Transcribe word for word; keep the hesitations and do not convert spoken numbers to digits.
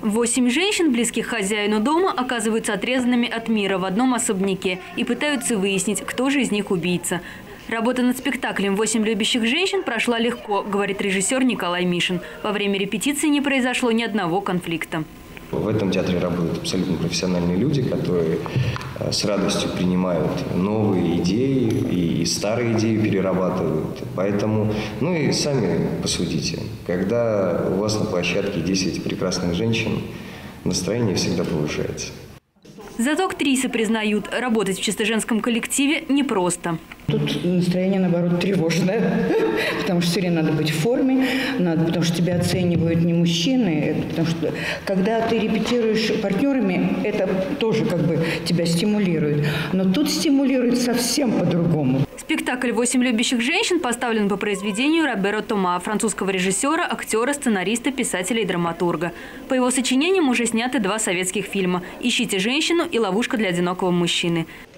Восемь женщин, близких хозяину дома, оказываются отрезанными от мира в одном особняке и пытаются выяснить, кто же из них убийца. Работа над спектаклем «Восемь любящих женщин» прошла легко, говорит режиссер Николай Мишин. Во время репетиции не произошло ни одного конфликта. В этом театре работают абсолютно профессиональные люди, которые с радостью принимают новые идеи и старые идеи перерабатывают. Поэтому, ну и сами посудите, когда у вас на площадке десять прекрасных женщин, настроение всегда повышается. Зато актрисы признают, работать в чисто женском коллективе непросто. Тут настроение, наоборот, тревожное, потому что все время надо быть в форме, надо, потому что тебя оценивают не мужчины, это потому что когда ты репетируешь партнерами, это тоже как бы тебя стимулирует, но тут стимулирует совсем по-другому. Спектакль «Восемь любящих женщин» поставлен по произведению Робера Тома, французского режиссера, актера, сценариста, писателя и драматурга. По его сочинениям уже сняты два советских фильма «Ищите женщину» и «Ловушка для одинокого мужчины».